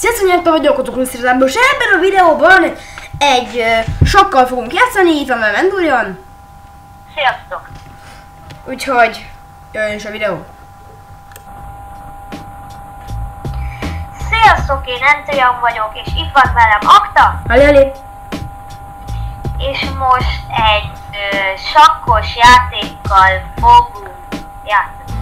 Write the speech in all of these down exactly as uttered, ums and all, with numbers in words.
Sziasztok, Nyerta vagyok, ott a Klusztizából, és ebben a videóban egy uh, sokkal fogunk játszani, itt van velem Endurian. Sziasztok! Úgyhogy jöjjön is a videó. Sziasztok, én Endurian vagyok, és itt van velem Akta. Ali, Ali. És most egy ö, sakkos játékkal fogunk játszani.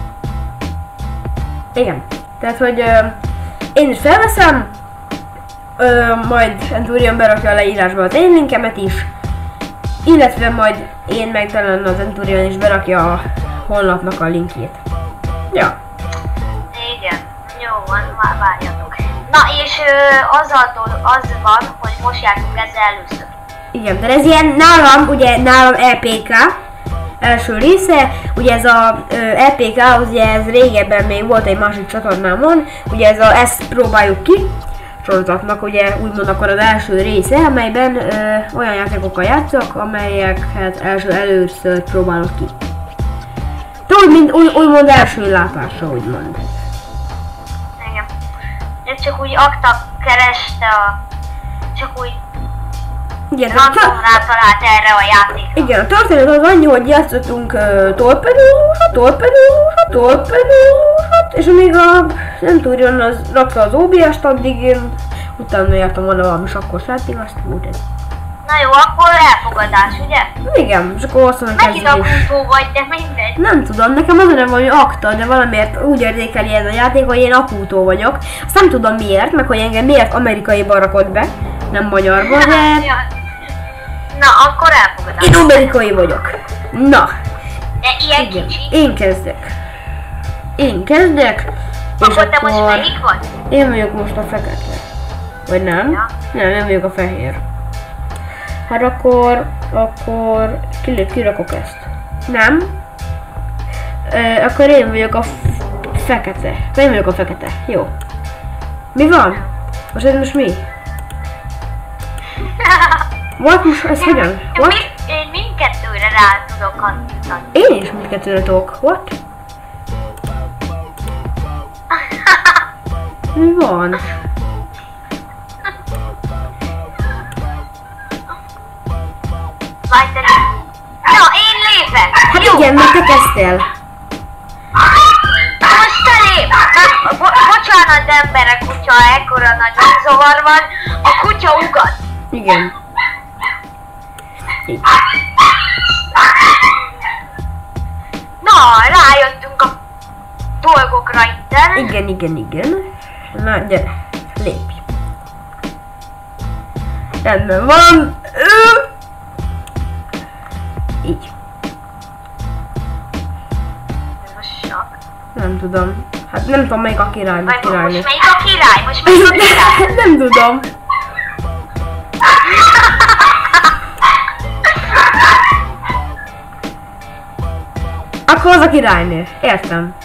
Igen, tehát hogy uh, én is felveszem, uh, majd Endurian berakja a leírásba az én linkemet is, illetve majd én meg talán az Endurian is berakja a honlapnak a linkjét. Ja. Igen, jó van, már várjatok. Na és ö, az, a, az van, hogy most jártunk ezzel először. Igen, de ez ilyen nálam, ugye nálam E P K első része, ugye ez a ö, E P K, ugye ez régebben még volt egy másik csatornámon, ugye ez a ezt próbáljuk ki sorozatnak, ugye úgymond akkor az első része, amelyben ö, olyan játékokkal játszok, amelyeket első először próbálok ki. Tudod, mint úgy, úgymond első látásra, úgymond. Igen. Ez csak úgy Akta kereste a... csak úgy... Igen, random rátalált erre a játékra. Igen, a történet az annyi, hogy játszottunk uh, torpedósat, torpedósat, torpedósat, és amíg a nem tudjon, az rakta az O B S-t, addig én utána jártam volna valami sakkos játék, azt úgy ez. Na jó, akkor elfogadás, ugye? Igen, és akkor azt mondom, hogy Megint akutó vagy, de mindegy. nem tudom, nekem az nem valami Akta, de valamiért úgy érzékeli ez a játék, hogy én akutó vagyok. Azt nem tudom miért, meg hogy engem miért amerikaiban rakott be, nem magyarban, de... Na, akkor elfogadás. Én amerikai vagyok. Na. De ilyen Igen. kicsi. Én kezdek. Én kezdek. Akkor te most melyik vagy? Én vagyok most a fekete. Vagy nem? Ja. Nem, nem vagyok a fehér. Hát akkor, akkor ki, kirakok ezt. Nem? E, akkor én vagyok a fekete. Én vagyok a fekete. Jó. Mi van? Most ez most mi? What? Most ez hogyan? What? Mi, én mindkettőre rá tudok kattintani. Én is mindkettőre tudok. What? Mi van? Várj, te... Ja, én lépek! Hát Jó. igen, mert te kezdtél. Most te lép! Na, bo bocsánat emberek, kutya, ekkora nagy zavar van. A kutya ugat. Igen. Így. Na, rájöttünk a dolgokra itten. Igen, igen, igen. Na, gyere, lépj. Rendben van. Így. Most sok. Nem tudom. Hát nem tudom melyik a király, Vagy királynő. most melyik a király? Most melyik a király? Nem tudom. Akkor az a királynő. Értem.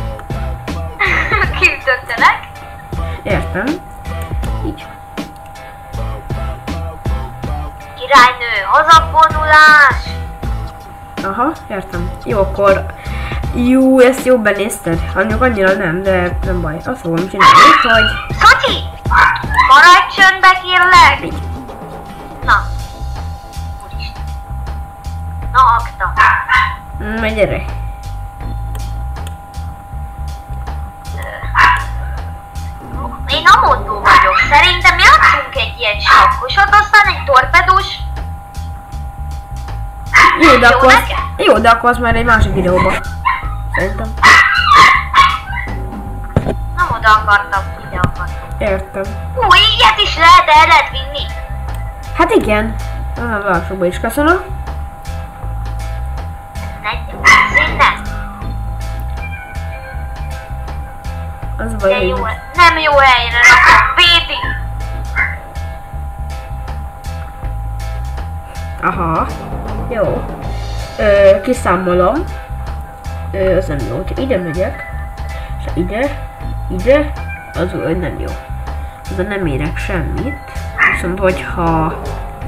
Kiütöttenek? Értem. Így. Királynő, hazavonulás! Aha, értem. Jó, akkor... Jó, ezt jó benézted. Mondjuk annyira nem, de nem baj. Azt fogom csinálni, hogy... Szotyi! Maradj csöndbe, kérlek! Na. Úristen. Na, Akta. Mm, gyere. Én amondó vagyok. Szerintem játszunk egy ilyen sakkosat, aztán egy torpedós. Jó, de Jó akkor... neked? Jó, de akkor az már egy másik videóban. Szerintem. Nem oda akartam, ide akartam. Értem. Hú, ilyet is lehet el lehet vinni. Hát igen. Ah, lassúba is köszönöm. Ne, ne. Az De baj, jó, hogy... nem jó helyre rakom. Védi. Aha. Jó. Ö, kiszámolom. Ö, az nem jó, hogyha ide megyek. És ide, ide, az úgy nem jó. Az nem érek semmit. Viszont hogyha...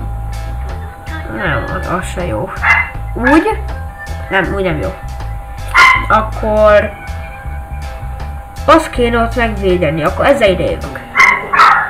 Nem, az, az se jó. Úgy? Nem, úgy nem jó. Akkor... Azt kéne ott megvédeni, akkor ezzel ide jövök.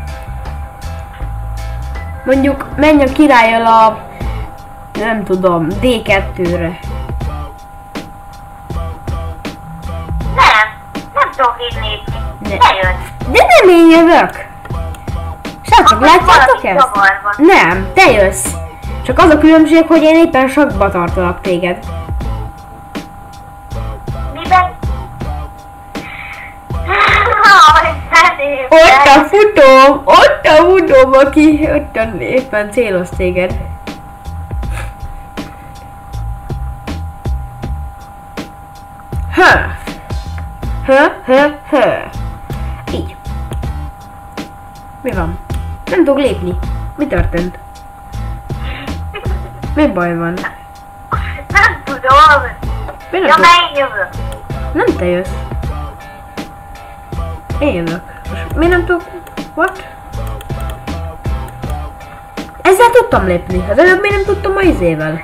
Mondjuk menj a királlyal a... nem tudom, dé kettőre. Nem, nem tudok így lépni. Ne. Ne jössz. De nem én jövök! Srácok, Akkor látjátok valami ezt? zavarban. Nem, te jössz. Csak az a különbség, hogy én éppen sakba tartalak téged. Miben? Aj, Feri, Ott a futóm! Ott a futóm, aki ott éppen céloz téged. Ha! Ha, ha, ha. Így. Mi van? Nem tudok lépni. Mi történt? Mi baj van? Nem tudom. Mi nem Ja, tudok? melyik jövök? Nem te jössz. Én jövök. Most miért nem tudok... What? Ezzel tudtam lépni. Az előbb miért nem tudtam a izével?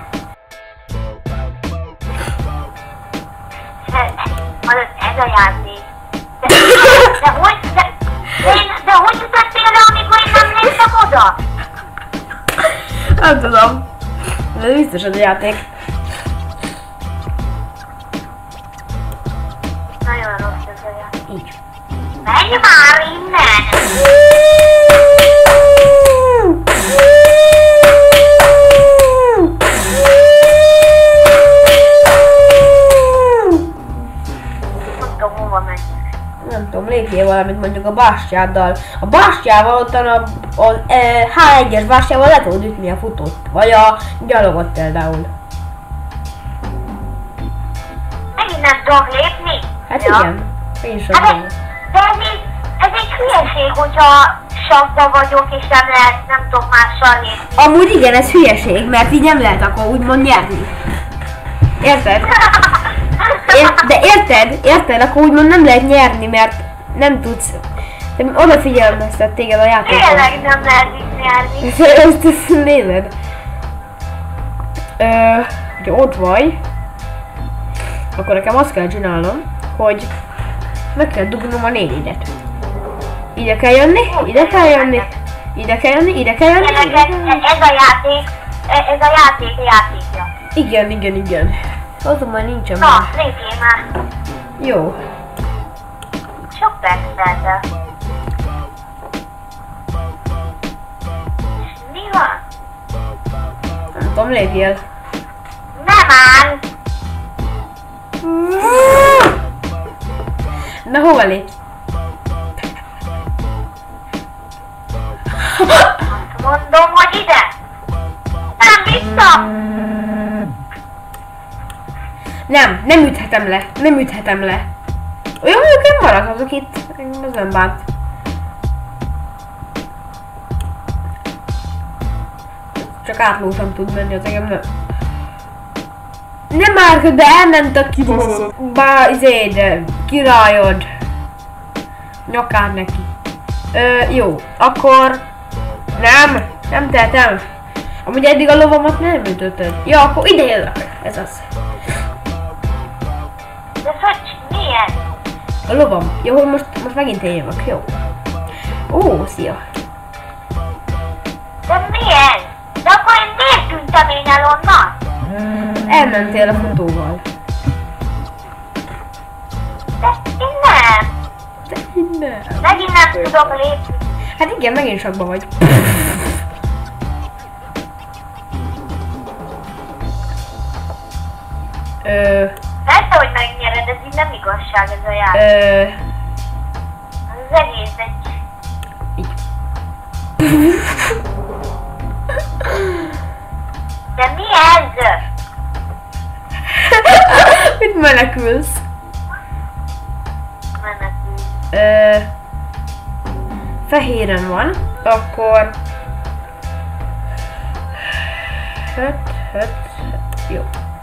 Ez, ez a játék. De, de hogy, de, de, de hogy jutottál le, amikor én nem léptem oda? Nem tudom. Ez biztos az a játék. Nagyon rossz ez a játék. Így. Menj már innen! Nem tudom, hova menjek. Nem tudom, lépjél valamit mondjuk a bástyáddal. A bástyával ottan a, a e, há egyes bástyával le tudod ütni a futót. Vagy a gyalogot például. Megint nem tudok lépni? Hát Ja. igen. Én sem Hát tudom. ez, de ez egy, ez egy hülyeség, hogyha sakba vagyok és nem lehet, nem tudok mással lépni. Amúgy igen, ez hülyeség, mert így nem lehet akkor úgymond nyerni. Érted? Ér, de érted? Érted? Akkor úgymond nem lehet nyerni, mert nem tudsz... De odafigyelmeztet téged a játékon. Tényleg nem lehet így nyerni. Ezt, ezt, ezt nézed. Ö, ugye ott vagy, akkor nekem azt kell csinálnom, hogy meg kell dugnom a négyedet. Ide kell jönni, ide kell jönni, ide kell jönni, ide kell jönni. Tényleg ide kell ez, jönni. ez a játék, ez a játék játékja. Igen, igen, igen. Azonban nincsen Na, már. lépjél már. Jó. Sok perc de. Mi van? Nem tudom, lépjél. Nem áll! Na hova lépsz? Azt mondom, hogy ide! Nem vissza! Nem, nem üthetem le, nem üthetem le. Olyan mondjuk én maradhatok itt, engem ez nem bánt. Csak átlósan tud menni, az engem nem. Nem már, de elment a kibasz... Bá, izéd, királyod. Nyakár neki. Ö, jó, akkor... Nem, nem tehetem. Amúgy eddig a lovamat nem ütötted. Ja, akkor ide jövök. Ez az. De hogy milyen? A lovam. Jó, hogy most, most megint én jövök, jó. Ó, szia. De milyen? De akkor én miért tűntem én el onnan? Elmentél a futóval. De én nem. De innen. Megint nem tudok lépni. Hát igen, megint sokba vagy. Ö, Persze, hogy megnyered, ez így nem igazság ez a játék. ö, Az egész egy... De mi ez? mit menekülsz? Menekül. Ö, fehéren van, akkor... Höt, höt, jó.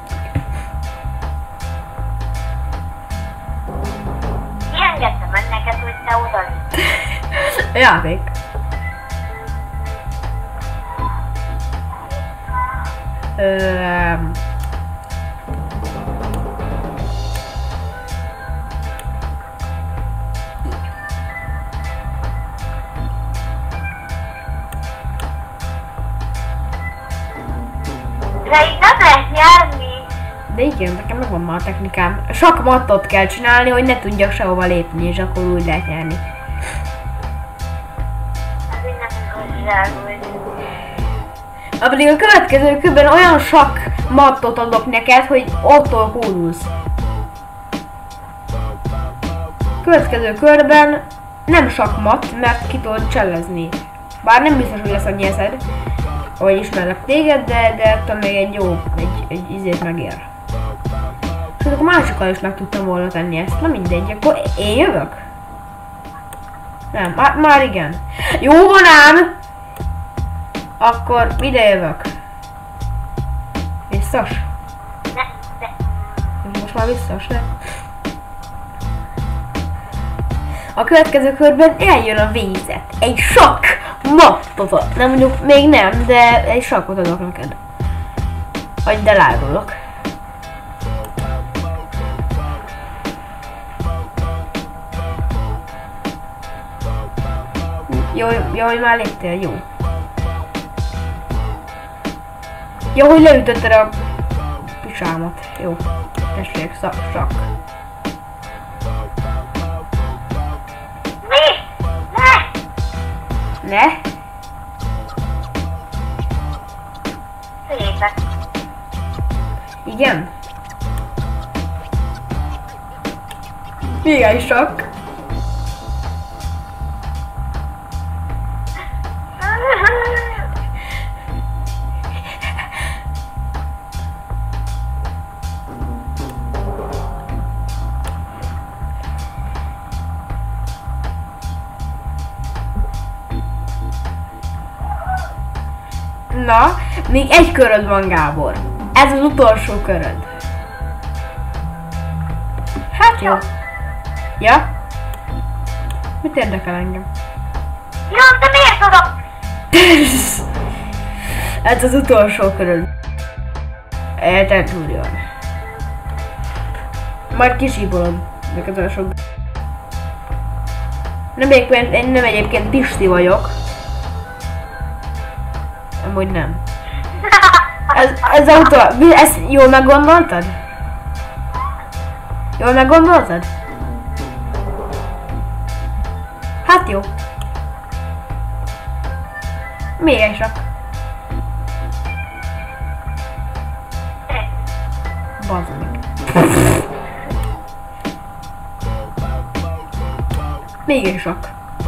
Kiengedtem meg neked, hogy te oda lépj. Játék. Ö, De itt nem lehet nyerni. De igen, nekem megvan már a technikám. Sok mattot kell csinálni, hogy ne tudjak sehova lépni, és akkor úgy lehet nyerni. Ez így nem igazság, hogy... Pedig a következő körben olyan sok mattot adok neked, hogy attól kódulsz. Következő körben nem sok matt, mert ki tudod csellezni. Bár nem biztos, hogy lesz annyi eszed, ahogy ismerlek téged, de, de ettől még egy jó, egy, egy izét megér. És akkor másikkal is meg tudtam volna tenni ezt, na mindegy, akkor én jövök? Nem, már, már igen. Jó van ám! Akkor ide jövök. Visszas? Ne, ne. Most már visszas, ne? A következő körben eljön a vízet. Egy sok mattot ad. Nem mondjuk még nem, de egy sakot adok neked. Agyd elárulok. Jó, jó, hogy már léptél, jó. Jó, hogy leütötted a pisámat. Jó. Tessék, szak, sak. Mi? Ne! Ne? Szépek. Igen? Milyen sok? Na, még egy köröd van, Gábor. Ez az utolsó köröd. Hát jó. Ja? Mit érdekel engem? Jó, de miért tudok? Ez az utolsó köröd. Te tudjon. Majd kisípolod. Neked olyan sok... Nem egyébként, én nem egyébként Pisti vagyok. Amúgy nem. Ez, ez autó, ezt jól meggondoltad? Jól meggondoltad? Hát jó. Még egy sok. Bazd meg. Még egy sok.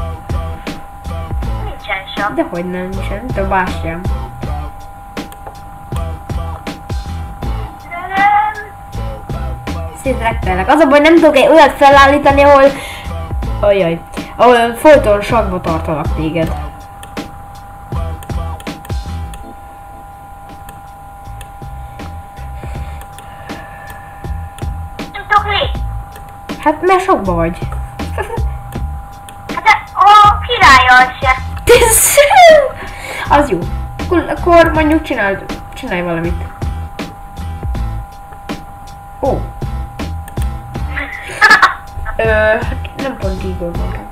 Nincsen sok. Dehogy nem, nincsen, te bástyám. Szétrektelek. Az a baj, nem tudok egy olyat felállítani, ahol... Ajjaj. Ahol folyton sakba tartalak téged. Nem tudok lépni. Hát mert sokba vagy. Hát de a királlyal se. Az jó. Akkor, akkor mondjuk csináld, csinálj valamit. Ó. Ö, nem pont így gondoltam.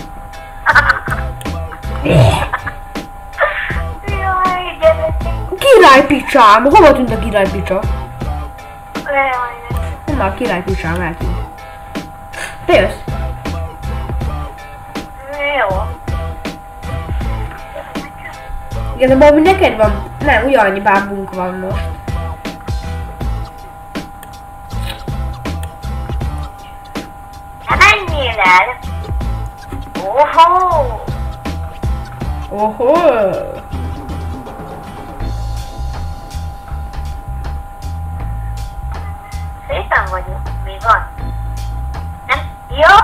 Jaj, gyerekek. Királypicsám! Hova tűnt a királypicsa? Jaj, Nem, a királypicsám eltűnt. Te jössz? jó. Igen, de Bobby, neked van? Nem, ugyanannyi bábunk van most. Ne menjél el. Ohó. Ohó! Szépen vagyok. Mi van? Nem? Jó.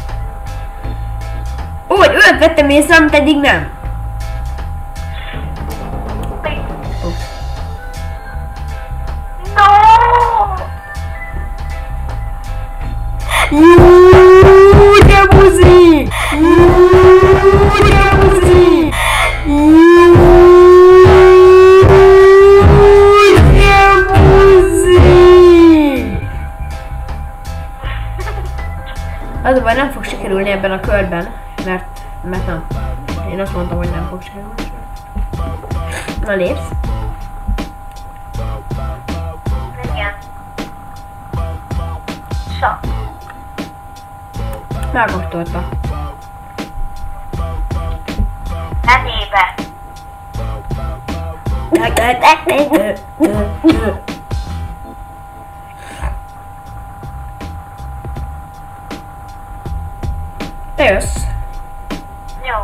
Úgy, olyat vettem észre, amit eddig nem. Szóval nem fog sikerülni ebben a körben, mert, mert nem. Én azt mondtam, hogy nem fog sikerülni. Na lépsz. Igen. Sok. Megkóstolta. Nevébe. Te jössz. Jó.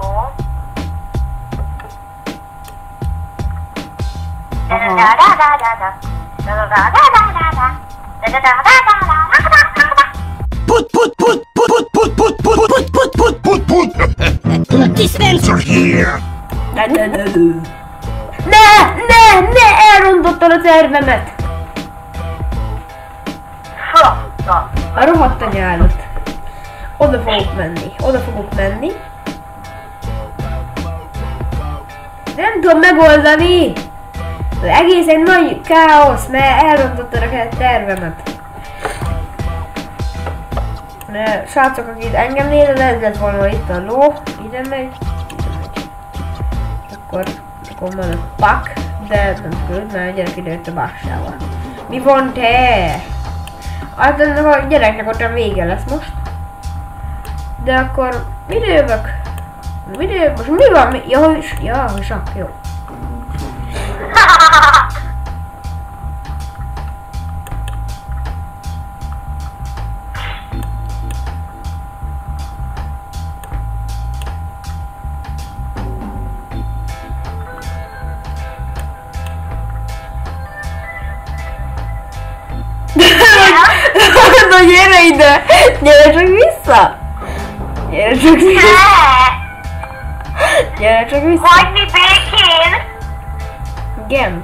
Put put put put put put put put put put put put put put dispenser here. Ne, ne, ne, ne, ne, ne, elrontottad a tervemet. Frotta. A rohadt anyádat. Oda fogok menni, oda fogok menni. Nem tudom megoldani. Az egész egy nagy káosz, mert elrontottad a tervemet. Mert srácok, akik engem nézed, ez lett volna itt a ló, ide megy, ide megy. Akkor, akkor van a pak, de nem küld, mert a gyerek idejött a bássával. Mi van te? Hát ennek a gyereknek ott a vége lesz most. De akkor mire jövök? Mire jövök? Most mi van? Mi? Ja, hogy ja, sak, jó. Ne! Na gyere ide! Gyere csak vissza! Gyere csak vissza! Gyere csak vissza! Hagyni békén! Igen.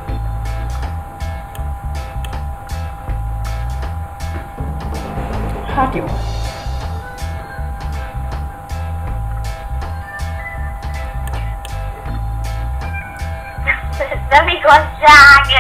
Hát jó. Nem igazság!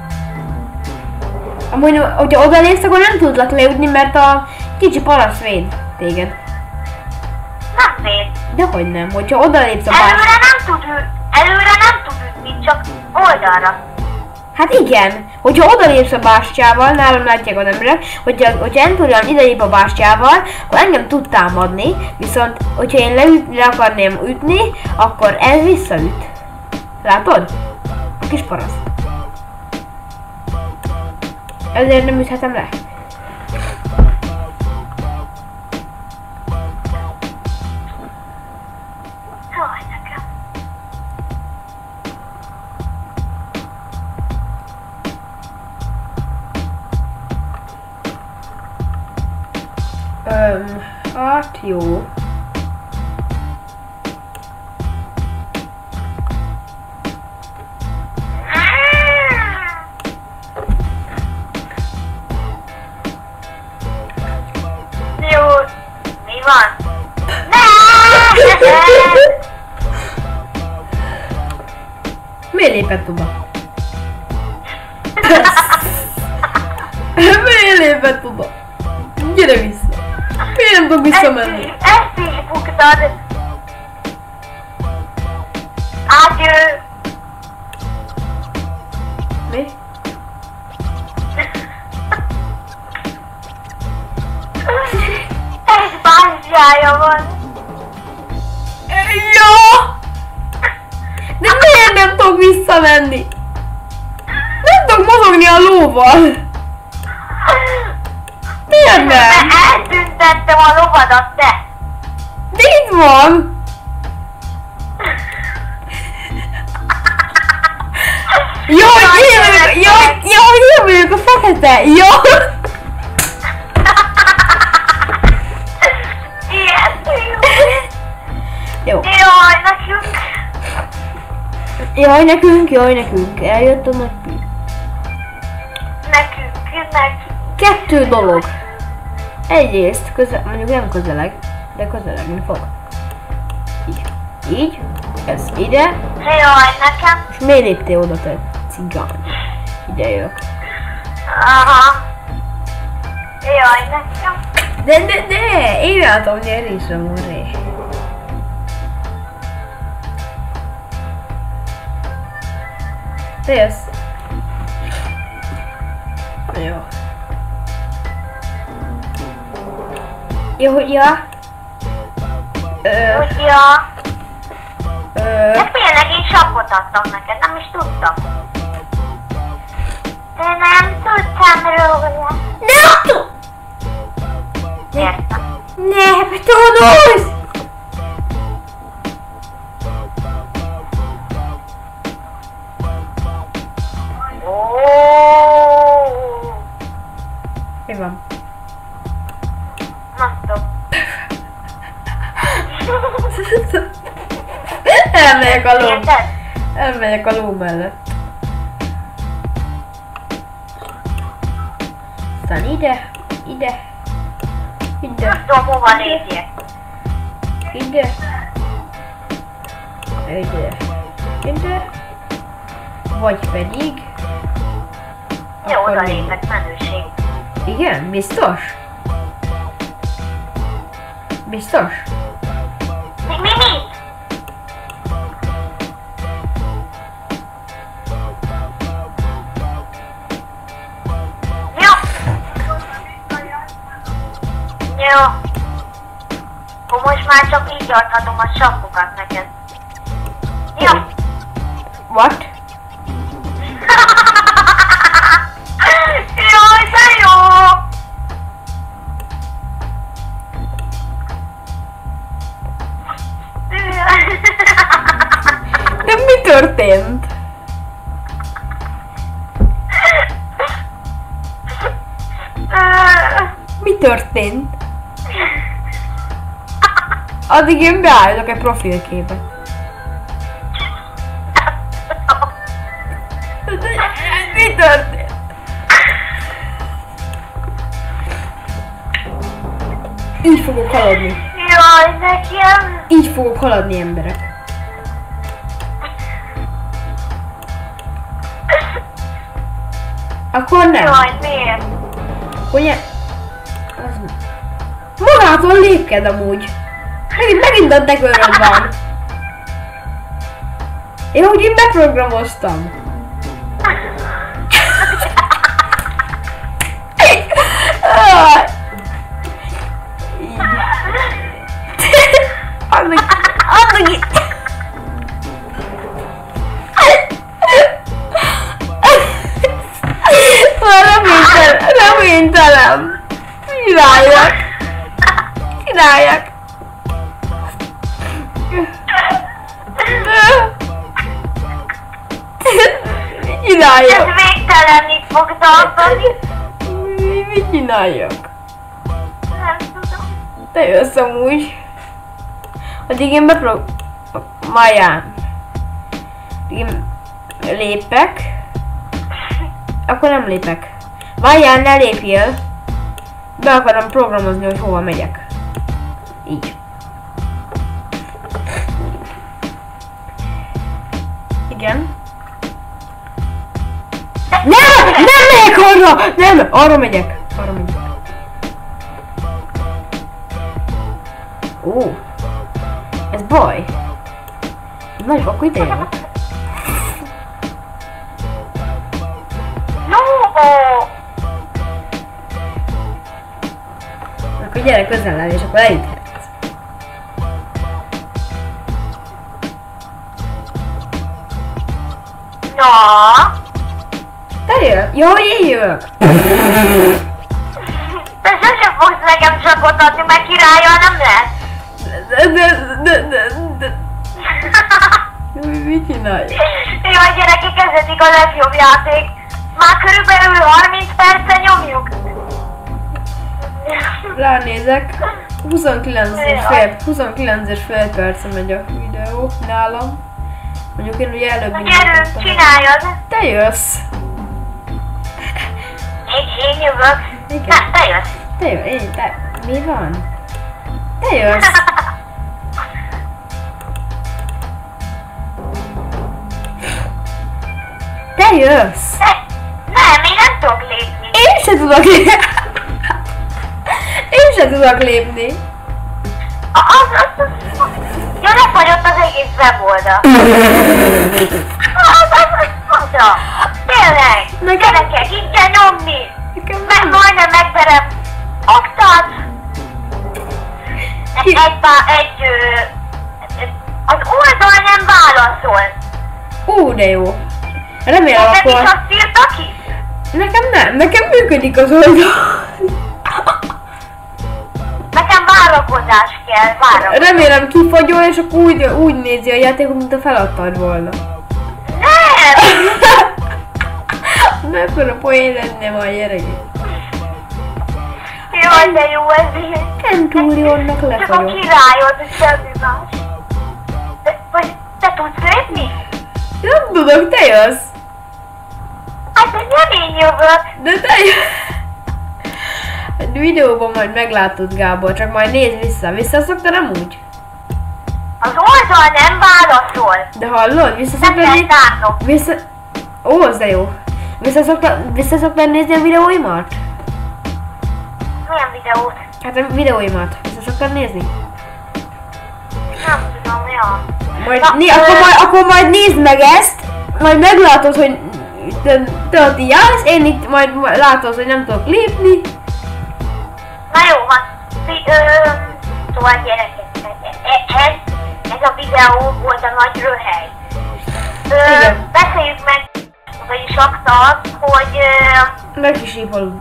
Amúgy, hogyha odalépsz, akkor nem tudlak leütni, mert a kicsi palasz véd téged. Nem véd. Dehogy nem, hogyha odalépsz a Előre bás... nem tud ü- Előre nem tud ütni, csak oldalra. Hát igen, hogyha odalépsz a bástyával, nálam látják az emberek, hogyha, hogyha Empyrean idejép a bástyával, akkor engem tud támadni, viszont hogyha én leüt, le akarném ütni, akkor ez visszaüt. Látod? A kis paraszt. Ezért nem üthetem le. Jaj, nekem. Öm, hát jó. Jó. Mi van? Ne! Miért lépett oda? Miért lépett oda? Gyere vissza! Miért nem tudok visszamenni? Ezt így buktad. Ágyő. Mi? Ez bázsája van. Jó! De miért nem tudok visszamenni? Nem tudok mozogni a lóval! Miért nem? Mert eltüntettem a lovadat, te. De itt van! Jó, hogy én vagyok, jó, jó, hogy én vagyok a fekete, jó? Jó. Jaj, nekünk. Jaj, nekünk, jaj, nekünk. Eljött a nagy pi. Nekünk, nekünk. Kettő dolog. Egyrészt, közel, mondjuk nem közeleg, de közelegni fog. Így. Így. Ez ide. Jaj, nekem. És miért léptél oda, te cigány? Ide jövök. Aha. Jaj, nekem. De, de, de! Én látom nyerésre, morré. Te jössz. Jó. Jó, ja. Ö... Ja. Ö... De tényleg én sakkot adtam neked, nem is tudtam. De nem tudtam róla. Nem! Értem. Ne, betonolsz! Óóóó. Mi van? Na, stop. Elmegyek a ló. Érted? Elmegyek a ló mellett. Aztán ide, ide, ide, Nem tudom, hova lépjek. ide, ide, ide, vagy pedig... Jó, akkor oda mi? lépek, menőség. Igen? Biztos? Biztos? Mi, mi, mi? Jó. Jó. Akkor most már csak így adhatom a sakkokat neked. Jó. What? Jaj, de jó! De mi történt? Mi történt? Addig én beállítok egy profilképet. Mi történt? Így fogok haladni. Jaj, nekem! Így fogok haladni, emberek. Akkor nem. Jaj, miért? Ugye? Az... Magától lépked amúgy. Megint, megint a degöröd van. Én úgy én beprogramoztam. Így. Addig, addig. Reménytelen, reménytelen. Csináljak. Csináljak. Csináljak. Ez végtelenig fog tartani. Mi, mit csináljak? Nem tudom. Te jössz amúgy. Addig én beprog... Maján. Én lépek. Akkor nem lépek. Várjál, ne lépjél. Be akarom programozni, hogy hova megyek. Így. Igen. Nem! Nem megyek arra! Nem! Arra megyek. Arra megyek. Ó. Ez baj. Nagy, akkor ide jövök. No! Akkor gyere közel és akkor elüthetsz. Na? Te jön? Jó, hogy én jövök. Te sosem fogsz nekem sakot adni, mert királlyal nem lehet. De, de, de, de, de. Mit csinálj? Jaj, gyerekek, ez eddig a legjobb játék. Már körülbelül harminc perce nyomjuk. Ránézek. huszonkilenc és fél, huszonkilenc és fél perce megy a videó nálam. Mondjuk én ugye előbb Na mindent gyerünk, tudtam. csináljad. Te jössz. Én, én jövök. Igen. Na, te jössz. Te jössz. Én, te. Mi van? Te jössz. Te jössz. Te, nem, én nem tudok lépni. Én se tudok lépni. Én vissza tudok lépni. Az, az, az, az. Ja, lefagyott az egész weboldal. Az, az, az, mondja. Tényleg. Nekem... Gyerekek, így kell nyomni. Nekem Meg nem. majdnem megverem Oktat. Egy, egy, bá- egy, ö, az oldal nem válaszol. Ú, de jó. Remélem Neked is akkor... azt írta ki? Nekem nem, nekem működik az oldal. Nekem várakozás kell, várakozás. Remélem kifagyol, és akkor úgy, úgy nézi a játékot, mint a feladtad volna. Nem! Mekkora poén lenne majd, gyerekek. Jaj, de jó ez így. Centurionnak Csak a lefagyott. királyod, semmi más. De, vagy te tudsz lépni? Nem tudok, te jössz. Hát ez nem én jövök. De te jössz. A videóban majd meglátod, Gábor, csak majd nézd vissza. Visszaszoktad amúgy? Az oldal nem válaszol. De hallod? Nem Visszaszoktad kell nézni? tárnom. Vissza... Ó, az de jó. Visszaszoktad, visszaszoktad nézni a videóimat? Milyen videót? Hát a videóimat. Visszaszoktad nézni? Nem tudom, mi a... Majd, Na, né, ö- akkor, majd, akkor majd nézd meg ezt, majd meglátod, hogy te, te ott így állsz, én itt majd majd látod, hogy nem tudok lépni. Na jó, van. Fi- ö, Szóval gyerekek, e- ez, ez a videó volt a nagy röhely. Ö, Igen. Beszéljük meg, vagyis Akta azt, hogy, ö, Meg is ípolunk.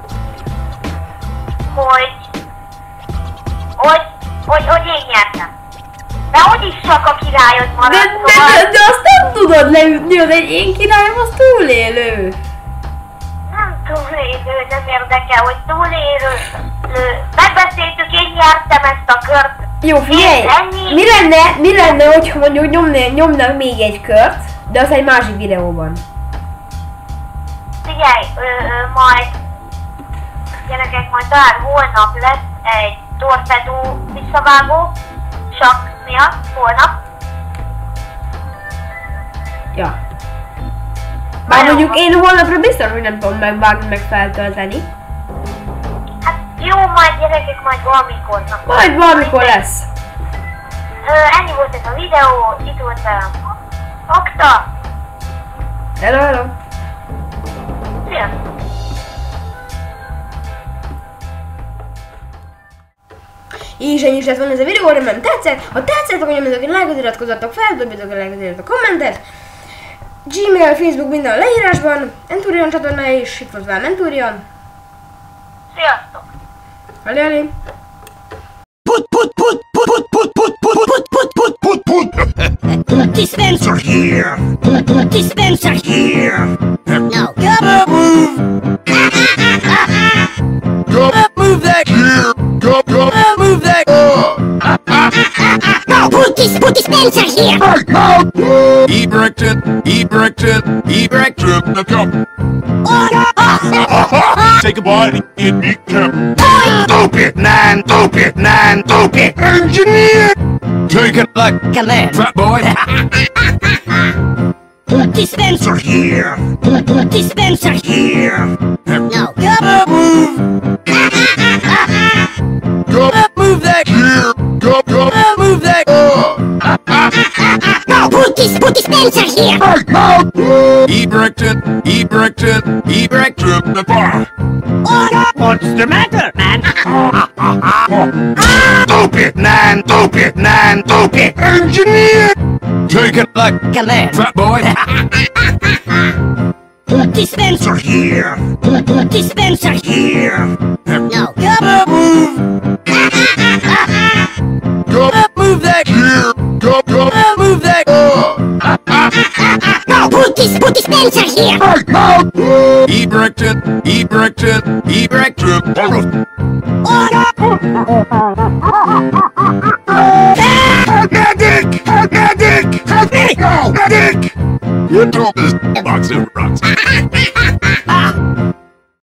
hogy, hogy, hogy, hogy én nyertem. De úgyis csak a királyod De, maradt, de, szóval de, de azt nem tudod leütni, az egy én királyom, az túlélő. nem túlélő, nem érdekel, hogy túlélő. Ö, Megbeszéltük, én nyertem ezt a kört. Jó, figyelj! Én ennyi- Mi lenne, mi lenne, hogyha mondjuk nyomné, nyomnánk még egy kört, de az egy másik videóban. Figyelj, ö, ö, majd, gyerekek, majd talán holnap lesz egy torpedó visszavágó, csak miatt, holnap. Ja. Bár mondjuk én holnapra biztos, hogy nem tudom megvágni, meg feltölteni. Hát jó, majd gyerekek, majd valamikor. Na. Majd valamikor lesz. Ö, ennyi volt ez a videó, itt volt velem Akta. Hello, hello. Sziasztok! És ennyi is lett volna ez a videó, remélem tetszett. Ha tetszett, akkor nyomjatok egy lájkot, iratkozzatok fel, dobjatok egy lájkot, írjatok kommentet. Gmail, Facebook minden a leírásban. Enturion csatornája is, itt volt velem Enturion. Sziasztok! Halli, halli. Put put put put put put put put put put put put put dispenser here. Put put dispenser here. No. Go move. Go move that here. Go go move that. No. Put this put dispenser here. No. He bricked it. He bricked it. He bricked it. Now come. Take a bite and eat them. Stupid nine, stupid nine, stupid engineer. Take it like command, fat boy. Put dispenser here. Put, put dispenser here. No. Go move. Go move that here. Go go move that. No. Put this put dispenser here. No. He bricked it. He bricked it. He bricked it. The bar. What's the matter, man? Stupid nine, stupid nine, stupid engineer. Take it like command, fat boy. Put dispenser here. Put, put dispenser here. No. Go move. Go move that here. Go go move that. No. Put this put dispenser here. No. He bricked it. He bricked it. He bricked it. Medic! Medic! Help me! No! Medic! You told this box of rocks.